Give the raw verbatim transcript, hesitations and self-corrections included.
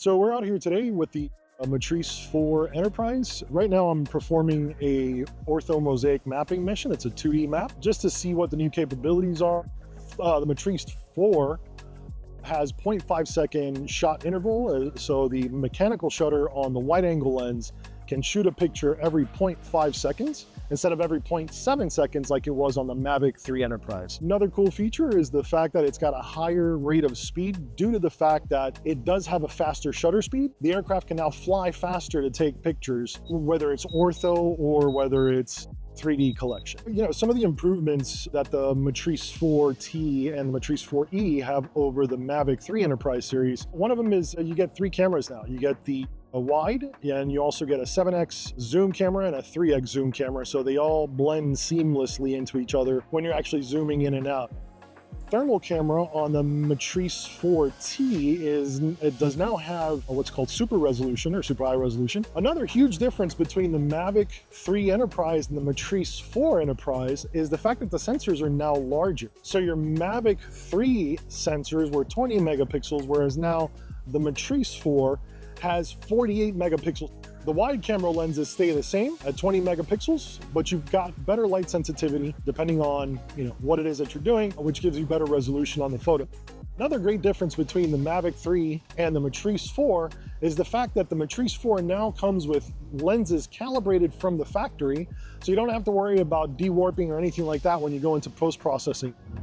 So we're out here today with the uh, Matrice four Enterprise. Right now I'm performing a ortho mosaic mapping mission. It's a two D map just to see what the new capabilities are. Uh, the Matrice four has zero point five second shot interval. Uh, so the mechanical shutter on the wide angle lens can shoot a picture every zero point five seconds instead of every zero point seven seconds like it was on the Mavic three Enterprise. Another cool feature is the fact that it's got a higher rate of speed due to the fact that it does have a faster shutter speed. The aircraft can now fly faster to take pictures, whether it's ortho or whether it's three D collection. You know, some of the improvements that the Matrice four T and the Matrice four E have over the Mavic three Enterprise series, one of them is you get three cameras now. You get the a wide, and you also get a seven X zoom camera and a three X zoom camera, so they all blend seamlessly into each other when you're actually zooming in and out. Thermal camera on the Matrice four T is, it does now have what's called super resolution or super high resolution. Another huge difference between the Mavic three Enterprise and the Matrice four Enterprise is the fact that the sensors are now larger. So your Mavic three sensors were twenty megapixels, whereas now the Matrice four has forty-eight megapixels. The wide camera lenses stay the same at twenty megapixels, but you've got better light sensitivity depending on, you know, what it is that you're doing, which gives you better resolution on the photo. Another great difference between the Mavic three and the Matrice four is the fact that the Matrice four now comes with lenses calibrated from the factory, so you don't have to worry about de-warping or anything like that when you go into post-processing.